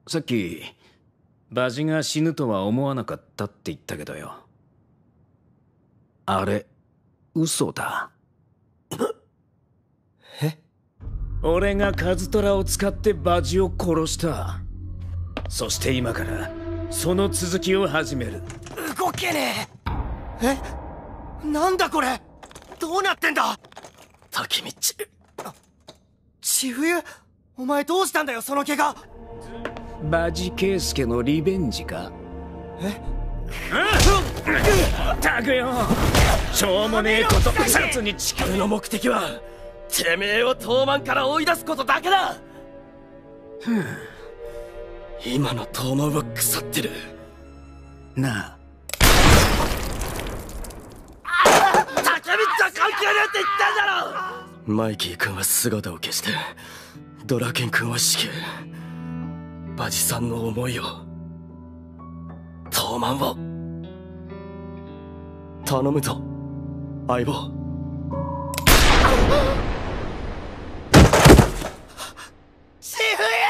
さっきバジが死ぬとは思わなかったって言ったけどよ、あれ嘘だ。 え？ 俺がカズトラを使ってバジを殺した。そして今からその続きを始める。 動けねえ。なんだこれ、どうなってんだ。タケミチ、千冬、お前どうしたんだよ、その怪我。 バジケイスケのリベンジか。ったくよ、しょうもねえこと殺に誓う。 俺の目的はてめえを東卍から追い出すことだけだ。今の東卍は腐ってるなあ。 タケミチは関係ねえって言ったんだろ。マイキー君は姿を消して、ドラケン君は死刑。バジさんの思いを、東卍を頼むぞ、相棒。千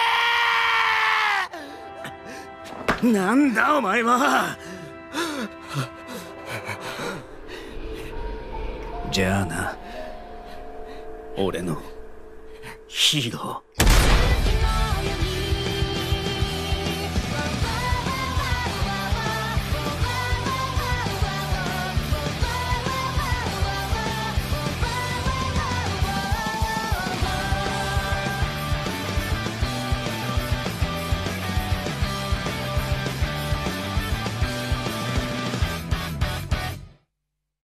冬！ なんだお前は。じゃあな、俺のヒーロー。